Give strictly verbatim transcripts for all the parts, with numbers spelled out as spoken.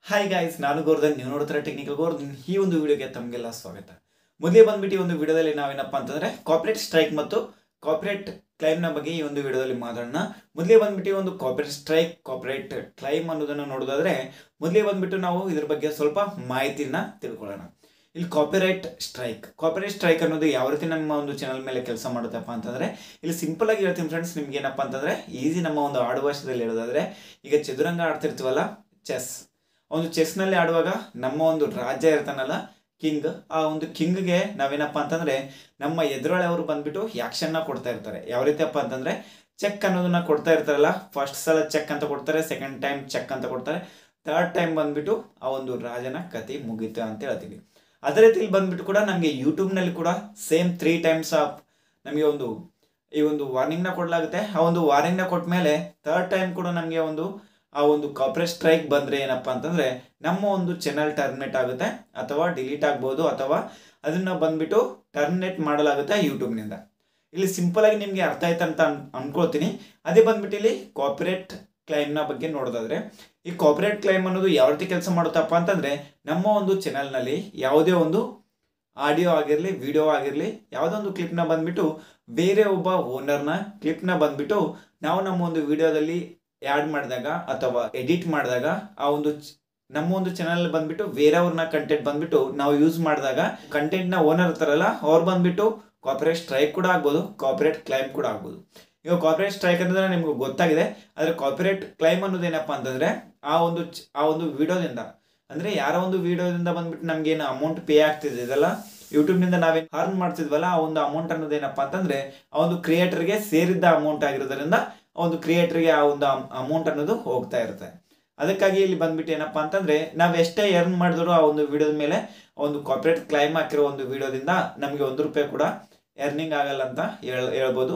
Hi guys, ನಾನು ಗೋರ್ಧನ್, ನೀವು ನೋಡ್ತಾರೆ ಟೆಕ್ನಿಕಲ್ ಗೋರ್ಧನ್. ಈ ಒಂದು ವಿಡಿಯೋಗೆ ತಮಗೆಲ್ಲ ಸ್ವಾಗತ. ಮೊದಲೇ ಬಂದ್ಬಿಟ್ಟು ಈ ಒಂದು ವಿಡಿಯೋದಲ್ಲಿ ನಾವೇನಪ್ಪ ಅಂತಂದ್ರೆ ಕಾರ್ಪೊರೇಟ್ ಸ್ಟ್ರೈಕ್ ಮತ್ತು ಕಾರ್ಪೊರೇಟ್ ಕ್ಲೈಮ್ನ ಬಗ್ಗೆ ಈ ಒಂದು ವಿಡಿಯೋದಲ್ಲಿ ಮಾತಾಡೋಣ. ಮೊದಲೇ ಬಂದ್ಬಿಟ್ಟು ಒಂದು ಕಾರ್ಪೊರೇಟ್ ಸ್ಟ್ರೈಕ್, ಕಾರ್ಪೊರೇಟ್ ಕ್ಲೈಮ್ ಅನ್ನೋದನ್ನು ನೋಡೋದಾದ್ರೆ ಮೊದಲೇ ಬಂದ್ಬಿಟ್ಟು ನಾವು ಇದ್ರ ಬಗ್ಗೆ ಸ್ವಲ್ಪ ಮಾಹಿತಿನ ತಿಳ್ಕೊಳ್ಳೋಣ. ಇಲ್ಲಿ ಕಾಪಿರೈಟ್ ಸ್ಟ್ರೈಕ್ ಕಾಪಿರೈಟ್ ಸ್ಟ್ರೈಕ್ ಅನ್ನೋದು ಯಾವ ರೀತಿ ನಮ್ಮ ಒಂದು ಚಾನಲ್ ಮೇಲೆ ಕೆಲಸ ಮಾಡುತ್ತಪ್ಪ ಅಂತಂದ್ರೆ, ಇಲ್ಲಿ ಸಿಂಪಲ್ ಆಗಿ ಹೇಳ್ತೀನಿ ಫ್ರೆಂಡ್ಸ್, ನಿಮ್ಗೆ ಏನಪ್ಪ ಅಂತಂದ್ರೆ ಈಸಿ ನಮ್ಮ ಒಂದು ಆಡು ಭಾಷೆದಲ್ಲಿ ಹೇಳೋದಾದ್ರೆ, ಈಗ ಚದುರಂಗ ಆಡ್ತಿರ್ತೀವಲ್ಲ, ಚೆಸ್. ಒಂದು ಚೆಸ್ನಲ್ಲಿ ಆಡುವಾಗ ನಮ್ಮ ಒಂದು ರಾಜ್ಯ ಇರ್ತಾನಲ್ಲ, ಕಿಂಗ್, ಆ ಒಂದು ಕಿಂಗ್ಗೆ ನಾವೇನಪ್ಪ ಅಂತಂದ್ರೆ ನಮ್ಮ ಎದುರಾಳಿ ಅವರು ಬಂದ್ಬಿಟ್ಟು ಆ್ಯಕ್ಷನ್ನ ಕೊಡ್ತಾ ಇರ್ತಾರೆ. ಯಾವ ರೀತಿಯಪ್ಪ ಅಂತಂದ್ರೆ ಚೆಕ್ ಅನ್ನೋದನ್ನ ಕೊಡ್ತಾ ಇರ್ತಾರಲ್ಲ, ಫಸ್ಟ್ ಸಲ ಚೆಕ್ ಅಂತ ಕೊಡ್ತಾರೆ, ಸೆಕೆಂಡ್ ಟೈಮ್ ಚೆಕ್ ಅಂತ ಕೊಡ್ತಾರೆ, ಥರ್ಡ್ ಟೈಮ್ ಬಂದ್ಬಿಟ್ಟು ಆ ಒಂದು ರಾಜನ ಕತೆ ಮುಗೀತು ಅಂತ ಹೇಳ್ತೀವಿ. ಅದೇ ರೀತಿಯಲ್ಲಿ ಬಂದ್ಬಿಟ್ಟು ಕೂಡ ನಮಗೆ ಯೂಟ್ಯೂಬ್ನಲ್ಲಿ ಕೂಡ ಸೇಮ್ ತ್ರೀ ಟೈಮ್ಸ್ ಆಫ್ ನಮಗೆ ಒಂದು ಈ ಒಂದು ವಾರ್ನಿಂಗ್ನ ಕೊಡಲಾಗುತ್ತೆ. ಆ ಒಂದು ವಾರ್ನಿಂಗ್ನ ಕೊಟ್ಟ ಮೇಲೆ ಥರ್ಡ್ ಟೈಮ್ ಕೂಡ ನಮಗೆ ಒಂದು ಆ ಒಂದು ಕಾರ್ಪೊರೇಟ್ ಸ್ಟ್ರೈಕ್ ಬಂದರೆ ಏನಪ್ಪ ಅಂತಂದರೆ ನಮ್ಮ ಒಂದು ಚಾನಲ್ ಟರ್ಮಿನೇಟ್ ಆಗುತ್ತೆ, ಅಥವಾ ಡಿಲೀಟ್ ಆಗ್ಬೋದು, ಅಥವಾ ಅದನ್ನು ಬಂದ್ಬಿಟ್ಟು ಟರ್ಮಿನೇಟ್ ಮಾಡಲಾಗುತ್ತೆ ಯೂಟ್ಯೂಬ್ನಿಂದ. ಇಲ್ಲಿ ಸಿಂಪಲ್ ಆಗಿ ನಿಮಗೆ ಅರ್ಥ ಆಯ್ತು ಅಂತ ಅನ್ ಅನ್ಕೊಳ್ತೀನಿ. ಅದೇ ಬಂದ್ಬಿಟ್ಟು ಇಲ್ಲಿ ಕಾರ್ಪೊರೇಟ್ ಕ್ಲೈಮ್ನ ಬಗ್ಗೆ ನೋಡೋದಾದ್ರೆ, ಈ ಕಾರ್ಪೊರೇಟ್ ಕ್ಲೈಮ್ ಅನ್ನೋದು ಯಾವ ರೀತಿ ಕೆಲಸ ಮಾಡುತ್ತಪ್ಪ ಅಂತಂದರೆ, ನಮ್ಮ ಒಂದು ಚಾನಲ್ನಲ್ಲಿ ಯಾವುದೇ ಒಂದು ಆಡಿಯೋ ಆಗಿರಲಿ, ವಿಡಿಯೋ ಆಗಿರಲಿ, ಯಾವುದೋ ಒಂದು ಕ್ಲಿಪ್ನ ಬಂದ್ಬಿಟ್ಟು ಬೇರೆ ಒಬ್ಬ ಓನರ್ನ ಕ್ಲಿಪ್ನ ಬಂದ್ಬಿಟ್ಟು ನಾವು ನಮ್ಮ ಒಂದು ವಿಡಿಯೋದಲ್ಲಿ ಆ್ಯಡ್ ಮಾಡಿದಾಗ ಅಥವಾ ಎಡಿಟ್ ಮಾಡಿದಾಗ ಆ ಒಂದು ನಮ್ಮ ಒಂದು ಚಾನಲ್ ಬಂದ್ಬಿಟ್ಟು ಬೇರೆಯವ್ರನ್ನ ಕಂಟೆಂಟ್ ಬಂದ್ಬಿಟ್ಟು ನಾವು ಯೂಸ್ ಮಾಡಿದಾಗ ಕಂಟೆಂಟ್ನ ಓನರ್ ಇರ್ತಾರಲ್ಲ, ಅವ್ರು ಬಂದ್ಬಿಟ್ಟು ಕಾರ್ಪೊರೇಟ್ ಸ್ಟ್ರೈಕ್ ಕೂಡ ಆಗ್ಬೋದು, ಕಾರ್ಪೊರೇಟ್ ಕ್ಲೈಮ್ ಕೂಡ ಆಗ್ಬೋದು. ಈಗ ಕಾರ್ಪೊರೇಟ್ ಸ್ಟ್ರೈಕ್ ಅನ್ನೋದ್ರೆ ನಿಮ್ಗೆ ಗೊತ್ತಾಗಿದೆ. ಆದರೆ ಕಾರ್ಪೊರೇಟ್ ಕ್ಲೈಮ್ ಅನ್ನೋದೇನಪ್ಪ ಅಂತಂದರೆ ಆ ಒಂದು ಆ ಒಂದು ವಿಡಿಯೋದಿಂದ, ಅಂದರೆ ಯಾರೋ ಒಂದು ವಿಡಿಯೋದಿಂದ ಬಂದ್ಬಿಟ್ಟು ನಮಗೇನು ಅಮೌಂಟ್ ಪೇ ಆಗ್ತಿದ್ದಲ್ಲ ಯೂಟ್ಯೂಬ್ನಿಂದ, ನಾವೇನು ಅರ್ನ್ ಮಾಡ್ತಿದ್ವಲ್ಲ, ಆ ಒಂದು ಅಮೌಂಟ್ ಅನ್ನೋದೇನಪ್ಪ ಅಂತಂದರೆ ಆ ಒಂದು ಕ್ರಿಯೇಟರ್ಗೆ ಸೇರಿದ್ದ ಅಮೌಂಟ್ ಆಗಿರೋದ್ರಿಂದ ಆ ಒಂದು ಕ್ರಿಯೇಟರ್ಗೆ ಆ ಒಂದು ಅಮೌಂಟ್ ಅನ್ನೋದು ಹೋಗ್ತಾ ಇರುತ್ತೆ. ಅದಕ್ಕಾಗಿ ಇಲ್ಲಿ ಬಂದ್ಬಿಟ್ಟು ಏನಪ್ಪ ಅಂತಂದರೆ ನಾವು ಎಷ್ಟೇ ಎರ್ನ್ ಮಾಡಿದ್ರು ಆ ಒಂದು ವಿಡಿಯೋದ ಮೇಲೆ ಒಂದು ಕಾರ್ಪೊರೇಟ್ ಕ್ಲೈಮ್ ಹಾಕಿರೋ ಒಂದು ವಿಡಿಯೋದಿಂದ ನಮಗೆ ಒಂದು ರೂಪಾಯಿ ಕೂಡ ಎರ್ನಿಂಗ್ ಆಗಲ್ಲ ಅಂತ ಹೇಳ್ ಹೇಳ್ಬೋದು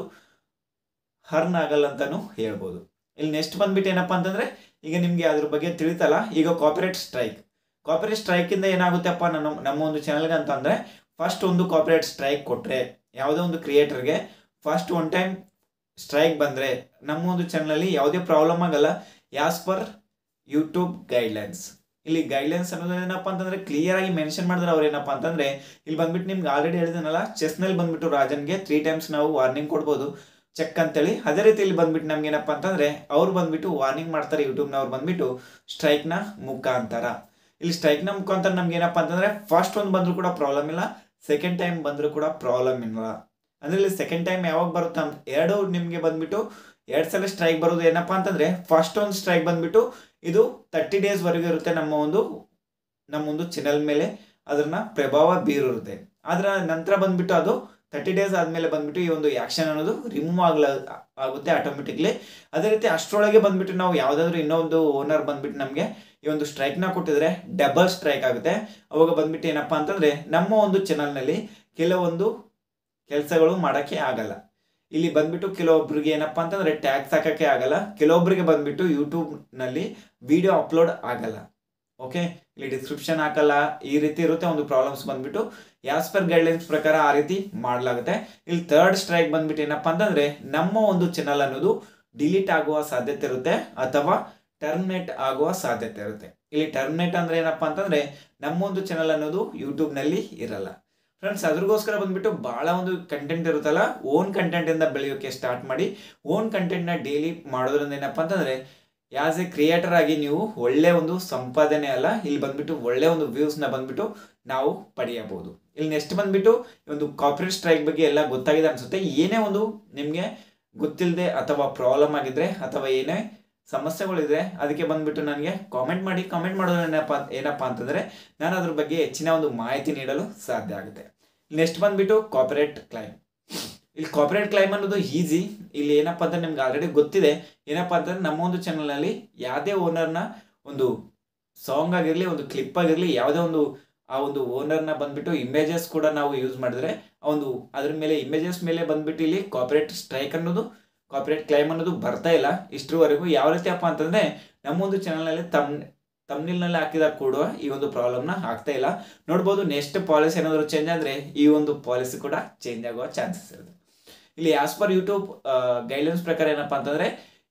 ಹರ್ನ್ ಆಗಲ್ಲ ಅಂತಲೂ ಹೇಳ್ಬೋದು. ಇಲ್ಲಿ ನೆಕ್ಸ್ಟ್ ಬಂದ್ಬಿಟ್ಟು ಏನಪ್ಪ ಅಂತಂದರೆ, ಈಗ ನಿಮಗೆ ಅದ್ರ ಬಗ್ಗೆ ತಿಳಿತಲ್ಲ. ಈಗ ಕಾರ್ಪೊರೇಟ್ ಸ್ಟ್ರೈಕ್ ಕಾರ್ಪೊರೇಟ್ ಸ್ಟ್ರೈಕಿಂದ ಏನಾಗುತ್ತೆಪ್ಪ ನಮ್ಮ ನಮ್ಮ ಒಂದು ಚಾನಲ್ಗೆ ಅಂತಂದರೆ, ಫಸ್ಟ್ ಒಂದು ಕಾರ್ಪೊರೇಟ್ ಸ್ಟ್ರೈಕ್ ಕೊಟ್ಟರೆ ಯಾವುದೋ ಒಂದು ಕ್ರಿಯೇಟರ್ಗೆ ಫಸ್ಟ್ ಒನ್ ಟೈಮ್ ಸ್ಟ್ರೈಕ್ ಬಂದರೆ ನಮ್ಮ ಒಂದು ಚಾನಲಲ್ಲಿ ಯಾವುದೇ ಪ್ರಾಬ್ಲಮ್ ಆಗಲ್ಲ, ಆ್ಯಸ್ ಪರ್ ಯೂಟ್ಯೂಬ್ ಗೈಡ್ಲೈನ್ಸ್. ಇಲ್ಲಿ ಗೈಡ್ಲೈನ್ಸ್ ಅನ್ನೋದು ಏನಪ್ಪ ಅಂತಂದರೆ ಕ್ಲಿಯರ್ ಆಗಿ ಮೆನ್ಷನ್ ಮಾಡಿದ್ರೆ ಅವ್ರು ಏನಪ್ಪ ಅಂತಂದರೆ, ಇಲ್ಲಿ ಬಂದ್ಬಿಟ್ಟು ನಿಮ್ಗೆ ಆಲ್ರೆಡಿ ಹೇಳಿದನಲ್ಲ, ಚೆಸ್ನಲ್ಲಿ ಬಂದ್ಬಿಟ್ಟು ರಾಜನ್ಗೆ ತ್ರೀ ಟೈಮ್ಸ್ ನಾವು ವಾರ್ನಿಂಗ್ ಕೊಡ್ಬೋದು ಚೆಕ್ ಅಂತೇಳಿ. ಅದೇ ರೀತಿ ಇಲ್ಲಿ ಬಂದ್ಬಿಟ್ಟು ನಮ್ಗೆ ಏನಪ್ಪ ಅಂತಂದರೆ ಅವ್ರು ಬಂದ್ಬಿಟ್ಟು ವಾರ್ನಿಂಗ್ ಮಾಡ್ತಾರೆ ಯೂಟ್ಯೂಬ್ನವ್ರು ಬಂದ್ಬಿಟ್ಟು ಸ್ಟ್ರೈಕ್ನ ಮುಖಾಂತರ. ಇಲ್ಲಿ ಸ್ಟ್ರೈಕ್ನ ಮುಖಾಂತರ ನಮ್ಗೆ ಏನಪ್ಪ ಅಂತಂದರೆ ಫಸ್ಟ್ ಒಂದು ಬಂದರೂ ಕೂಡ ಪ್ರಾಬ್ಲಮ್ ಇಲ್ಲ, ಸೆಕೆಂಡ್ ಟೈಮ್ ಬಂದರೂ ಕೂಡ ಪ್ರಾಬ್ಲಮ್ ಇಲ್ಲ. ಅಂದರೆ ಇಲ್ಲಿ ಸೆಕೆಂಡ್ ಟೈಮ್ ಯಾವಾಗ ಬರುತ್ತೆ ಅಂತ ಎರಡು ನಿಮಗೆ ಬಂದ್ಬಿಟ್ಟು ಎರಡು ಸಲ ಸ್ಟ್ರೈಕ್ ಬರೋದು ಏನಪ್ಪ ಅಂತಂದರೆ, ಫಸ್ಟ್ ಒಂದು ಸ್ಟ್ರೈಕ್ ಬಂದ್ಬಿಟ್ಟು ಇದು ತರ್ಟಿ ಡೇಸ್ವರೆಗೂ ಇರುತ್ತೆ, ನಮ್ಮ ಒಂದು ನಮ್ಮ ಒಂದು ಚಾನಲ್ ಮೇಲೆ ಅದನ್ನ ಪ್ರಭಾವ ಬೀರಿರುತ್ತೆ. ಅದರ ನಂತರ ಬಂದ್ಬಿಟ್ಟು ಅದು ತರ್ಟಿ ಡೇಸ್ ಆದಮೇಲೆ ಬಂದ್ಬಿಟ್ಟು ಈ ಒಂದು ಆ್ಯಕ್ಷನ್ ಅನ್ನೋದು ರಿಮೂವ್ ಆಗಲ ಆಗುತ್ತೆ ಆಟೋಮೆಟಿಕ್ಲಿ. ಅದೇ ರೀತಿ ಅಷ್ಟರೊಳಗೆ ಬಂದ್ಬಿಟ್ಟು ನಾವು ಯಾವುದಾದ್ರೂ ಇನ್ನೊಂದು ಓನರ್ ಬಂದ್ಬಿಟ್ಟು ನಮಗೆ ಈ ಒಂದು ಸ್ಟ್ರೈಕ್ನ ಕೊಟ್ಟಿದ್ರೆ ಡಬಲ್ ಸ್ಟ್ರೈಕ್ ಆಗುತ್ತೆ. ಅವಾಗ ಬಂದ್ಬಿಟ್ಟು ಏನಪ್ಪ ಅಂತಂದರೆ ನಮ್ಮ ಒಂದು ಚಾನಲ್ನಲ್ಲಿ ಕೆಲವೊಂದು ಕೆಲಸಗಳು ಮಾಡೋಕ್ಕೆ ಆಗಲ್ಲ. ಇಲ್ಲಿ ಬಂದ್ಬಿಟ್ಟು ಕೆಲವೊಬ್ರಿಗೆ ಏನಪ್ಪ ಅಂತಂದರೆ ಟ್ಯಾಕ್ಸ್ ಹಾಕೋಕ್ಕೆ ಆಗಲ್ಲ, ಕೆಲವೊಬ್ಬರಿಗೆ ಬಂದ್ಬಿಟ್ಟು ಯೂಟ್ಯೂಬ್ನಲ್ಲಿ ವಿಡಿಯೋ ಅಪ್ಲೋಡ್ ಆಗಲ್ಲ. ಓಕೆ, ಇಲ್ಲಿ ಡಿಸ್ಕ್ರಿಪ್ಷನ್ ಹಾಕಲ್ಲ, ಈ ರೀತಿ ಇರುತ್ತೆ ಒಂದು ಪ್ರಾಬ್ಲಮ್ಸ್ ಬಂದ್ಬಿಟ್ಟು. ಆ್ಯಸ್ ಪರ್ ಗೈಡ್ಲೈನ್ಸ್ ಪ್ರಕಾರ ಆ ರೀತಿ ಮಾಡಲಾಗುತ್ತೆ. ಇಲ್ಲಿ ಥರ್ಡ್ ಸ್ಟ್ರೈಕ್ ಬಂದ್ಬಿಟ್ಟು ಏನಪ್ಪ ಅಂತಂದರೆ ನಮ್ಮ ಒಂದು ಚಾನಲ್ ಅನ್ನೋದು ಡಿಲೀಟ್ ಆಗುವ ಸಾಧ್ಯತೆ ಇರುತ್ತೆ, ಅಥವಾ ಟರ್ಮಿನೇಟ್ ಆಗುವ ಸಾಧ್ಯತೆ ಇರುತ್ತೆ. ಇಲ್ಲಿ ಟರ್ಮಿನೇಟ್ ಅಂದರೆ ಏನಪ್ಪ ಅಂತಂದರೆ ನಮ್ಮ ಒಂದು ಚಾನಲ್ ಅನ್ನೋದು ಯೂಟ್ಯೂಬ್ನಲ್ಲಿ ಇರಲ್ಲ. ಫ್ರೆಂಡ್ಸ್, ಅದ್ರಗೋಸ್ಕರ ಬಂದ್ಬಿಟ್ಟು ಭಾಳ ಒಂದು ಕಂಟೆಂಟ್ ಇರುತ್ತಲ್ಲ, ಓನ್ ಕಂಟೆಂಟಿಂದ ಬೆಳೆಯೋಕ್ಕೆ ಸ್ಟಾರ್ಟ್ ಮಾಡಿ ಓನ್ ಕಂಟೆಂಟ್ನ ಡೈಲಿ ಮಾಡೋದ್ರಿಂದ ಏನಪ್ಪ ಅಂತಂದರೆ ಆ್ಯಸ್ ಎ ಕ್ರಿಯೇಟರ್ ಆಗಿ ನೀವು ಒಳ್ಳೆ ಒಂದು ಸಂಪಾದನೆ ಅಲ್ಲ, ಇಲ್ಲಿ ಬಂದ್ಬಿಟ್ಟು ಒಳ್ಳೆ ಒಂದು ವ್ಯೂಸ್ನ ಬಂದ್ಬಿಟ್ಟು ನಾವು ಪಡೆಯಬಹುದು. ಇಲ್ಲಿ ನೆಕ್ಸ್ಟ್ ಬಂದ್ಬಿಟ್ಟು ಒಂದು ಕಾರ್ಪೊರೇಟ್ ಸ್ಟ್ರೈಕ್ ಬಗ್ಗೆ ಎಲ್ಲ ಗೊತ್ತಾಗಿದೆ ಅನಿಸುತ್ತೆ. ಏನೇ ಒಂದು ನಿಮಗೆ ಗೊತ್ತಿಲ್ಲದೆ ಅಥವಾ ಪ್ರಾಬ್ಲಮ್ ಆಗಿದ್ರೆ ಅಥವಾ ಏನೇ ಸಮಸ್ಯೆಗಳಿದ್ರೆ ಅದಕ್ಕೆ ಬಂದ್ಬಿಟ್ಟು ನನಗೆ ಕಾಮೆಂಟ್ ಮಾಡಿ. ಕಾಮೆಂಟ್ ಮಾಡೋದು ಏನಪ್ಪ ಏನಪ್ಪ ಅಂತಂದರೆ ನಾನು ಅದ್ರ ಬಗ್ಗೆ ಹೆಚ್ಚಿನ ಒಂದು ಮಾಹಿತಿ ನೀಡಲು ಸಾಧ್ಯ ಆಗುತ್ತೆ. ನೆಕ್ಸ್ಟ್ ಬಂದ್ಬಿಟ್ಟು ಕಾರ್ಪೊರೇಟ್ ಕ್ಲೈಮ್. ಇಲ್ಲಿ ಕಾರ್ಪೊರೇಟ್ ಕ್ಲೈಮ್ ಅನ್ನೋದು ಈಸಿ. ಇಲ್ಲಿ ಏನಪ್ಪ ಅಂತ ನಿಮ್ಗೆ ಆಲ್ರೆಡಿ ಗೊತ್ತಿದೆ. ಏನಪ್ಪ ಅಂತಂದರೆ ನಮ್ಮ ಒಂದು ಚಾನಲ್ನಲ್ಲಿ ಯಾವುದೇ ಓನರ್ನ ಒಂದು ಸಾಂಗ್ ಆಗಿರಲಿ, ಒಂದು ಕ್ಲಿಪ್ ಆಗಿರಲಿ, ಯಾವುದೇ ಒಂದು ಆ ಒಂದು ಓನರ್ನ ಬಂದ್ಬಿಟ್ಟು ಇಮೇಜಸ್ ಕೂಡ ನಾವು ಯೂಸ್ ಮಾಡಿದ್ರೆ ಆ ಒಂದು ಅದ್ರ ಮೇಲೆ ಇಮೇಜಸ್ ಮೇಲೆ ಬಂದ್ಬಿಟ್ಟು ಇಲ್ಲಿ ಕಾರ್ಪೊರೇಟ್ ಸ್ಟ್ರೈಕ್ ಅನ್ನೋದು, ಕಾರ್ಪೊರೇಟ್ ಕ್ಲೈಮ್ ಅನ್ನೋದು ಬರ್ತಾ ಇಲ್ಲ ಇಷ್ಟರವರೆಗೂ. ಯಾವ ರೀತಿ ಅಪ್ಪ ಅಂತಂದರೆ ನಮ್ಮೊಂದು ಚಾನಲ್ನಲ್ಲಿ ತಮ್ ತಮ್ನಿಲ್ನಲ್ಲಿ ಹಾಕಿದಾಗ ಕೂಡ ಈ ಒಂದು ಪ್ರಾಬ್ಲಮ್ನ ಆಗ್ತಾ ಇಲ್ಲ. ನೋಡ್ಬೋದು, ನೆಕ್ಸ್ಟ್ ಪಾಲಿಸಿ ಏನಾದರೂ ಚೇಂಜ್ ಆದರೆ ಈ ಒಂದು ಪಾಲಿಸಿ ಕೂಡ ಚೇಂಜ್ ಆಗುವ ಚಾನ್ಸಸ್ ಇರುತ್ತೆ. ಇಲ್ಲಿ ಆಸ್ ಪರ್ ಯೂಟ್ಯೂಬ್ ಗೈಡ್ಲೈನ್ಸ್ ಪ್ರಕಾರ ಏನಪ್ಪ ಅಂತಂದರೆ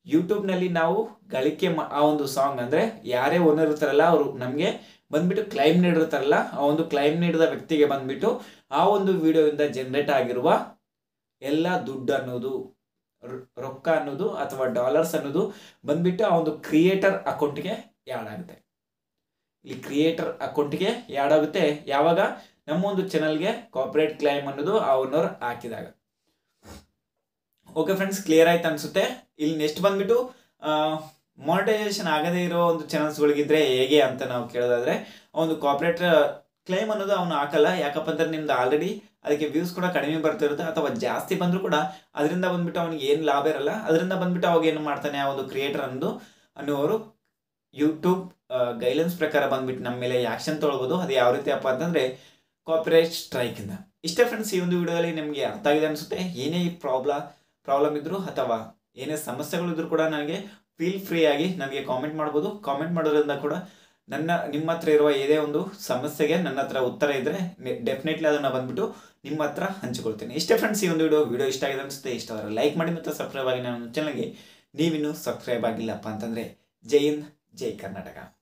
ಯೂಟ್ಯೂಬ್ನಲ್ಲಿ ನಾವು ಗಳಿಕೆ ಮಾ ಆ ಒಂದು ಸಾಂಗ್ ಅಂದರೆ ಯಾರೇ ಓನರ್ ಇರ್ತಾರಲ್ಲ ಅವರು ನಮಗೆ ಬಂದ್ಬಿಟ್ಟು ಕ್ಲೈಮ್ ನೀಡಿರ್ತಾರಲ್ಲ, ಆ ಒಂದು ಕ್ಲೈಮ್ ನೀಡಿದ ವ್ಯಕ್ತಿಗೆ ಬಂದ್ಬಿಟ್ಟು ಆ ಒಂದು ವಿಡಿಯೋಯಿಂದ ಜನರೇಟ್ ಆಗಿರುವ ಎಲ್ಲ ದುಡ್ಡು ಅನ್ನೋದು, ರೊಕ್ಕ ಅನ್ನೋದು ಅಥವಾ ಡಾಲರ್ಸ್ ಅನ್ನೋದು ಬಂದ್ಬಿಟ್ಟು ಆ ಒಂದು ಕ್ರಿಯೇಟರ್ ಅಕೌಂಟ್ಗೆ ಆ್ಯಡ್ ಆಗುತ್ತೆ. ಇಲ್ಲಿ ಕ್ರಿಯೇಟರ್ ಅಕೌಂಟ್ಗೆ ಆ್ಯಡ್ ಆಗುತ್ತೆ ಯಾವಾಗ ನಮ್ಮ ಒಂದು ಚಾನಲ್ಗೆ ಕಾಪರೇಟ್ ಕ್ಲೈಮ್ ಅನ್ನೋದು ಆ ಓನರ್ ಹಾಕಿದಾಗ. ಓಕೆ ಫ್ರೆಂಡ್ಸ್, ಕ್ಲಿಯರ್ ಆಯ್ತು ಅನ್ಸುತ್ತೆ. ಇಲ್ಲಿ ನೆಕ್ಸ್ಟ್ ಬಂದ್ಬಿಟ್ಟು ಮಾನಿಟೈಸೇಷನ್ ಆಗದೇ ಇರೋ ಒಂದು ಚಾನಲ್ಸ್ಗಳಿಗಿದ್ರೆ ಹೇಗೆ ಅಂತ ನಾವು ಕೇಳೋದಾದ್ರೆ, ಒಂದು ಕಾಪರೇಟ್ ಕ್ಲೈಮ್ ಅನ್ನೋದು ಅವನು ಹಾಕಲ್ಲ. ಯಾಕಪ್ಪ ಅಂದ್ರೆ ನಿಮ್ದು ಆಲ್ರೆಡಿ ಅದಕ್ಕೆ ವ್ಯೂಸ್ ಕೂಡ ಕಡಿಮೆ ಬರ್ತಿರುತ್ತೆ, ಅಥವಾ ಜಾಸ್ತಿ ಬಂದರೂ ಕೂಡ ಅದರಿಂದ ಬಂದ್ಬಿಟ್ಟು ಅವನಿಗೆ ಏನು ಲಾಭ ಇರಲ್ಲ. ಅದರಿಂದ ಬಂದ್ಬಿಟ್ಟು ಅವಾಗ ಏನು ಮಾಡ್ತಾನೆ, ಆ ಒಂದು ಕ್ರಿಯೇಟರ್ ಅನ್ನೋದು ಅನ್ನೋರು ಯೂಟ್ಯೂಬ್ ಗೈಡ್ಲೈನ್ಸ್ ಪ್ರಕಾರ ಬಂದ್ಬಿಟ್ಟು ನಮ್ಮ ಮೇಲೆ ಆ್ಯಕ್ಷನ್ ತೊಗೊಳ್ಬೋದು. ಅದು ಯಾವ ರೀತಿ ಅಪ್ಪ ಅಂತಂದರೆ ಕಾಪಿರೈಟ್ ಸ್ಟ್ರೈಕಿಂದ. ಇಷ್ಟೇ ಫ್ರೆಂಡ್ಸ್, ಈ ಒಂದು ವಿಡಿಯೋದಲ್ಲಿ ನಿಮಗೆ ಅರ್ಥ ಆಗಿದೆ ಅನಿಸುತ್ತೆ. ಏನೇ ಪ್ರಾಬ್ಲಮ್ ಪ್ರಾಬ್ಲಮ್ ಇದ್ದರೂ ಅಥವಾ ಏನೇ ಸಮಸ್ಯೆಗಳಿದ್ರೂ ಕೂಡ ನನಗೆ ಫೀಲ್ ಫ್ರೀ ಆಗಿ ನನಗೆ ಕಾಮೆಂಟ್ ಮಾಡ್ಬೋದು. ಕಾಮೆಂಟ್ ಮಾಡೋದ್ರಿಂದ ಕೂಡ ನನ್ನ ನಿಮ್ಮ ಹತ್ರ ಇರುವ ಏನೇ ಒಂದು ಸಮಸ್ಯೆಗೆ ನನ್ನ ಹತ್ರ ಉತ್ತರ ಇದ್ದರೆ ಡೆಫಿನೆಟ್ಲಿ ಅದನ್ನು ಬಂದ್ಬಿಟ್ಟು ನಿಮ್ಮ ಹತ್ರ ಹಂಚಿಕೊಳ್ತೀನಿ. ಇಷ್ಟೇ ಫ್ರೆಂಡ್ಸ್, ಈ ಒಂದು ವಿಡಿಯೋ ವಿಡಿಯೋ ಇಷ್ಟ ಆಗಿದೆ ಅನಿಸುತ್ತೆ. ಇಷ್ಟ ಆದರೆ ಲೈಕ್ ಮಾಡಿ ಮತ್ತು ಸಬ್ಸ್ಕ್ರೈಬ್ ಆಗಿ ನನ್ನ ಚಾನಲ್ಗೆ ನೀವಿನ್ನೂ ಸಬ್ಸ್ಕ್ರೈಬ್ ಆಗಿಲ್ಲಪ್ಪ ಅಂತಂದರೆ ಜೈ ಹಿಂದ್, ಜೈ ಕರ್ನಾಟಕ.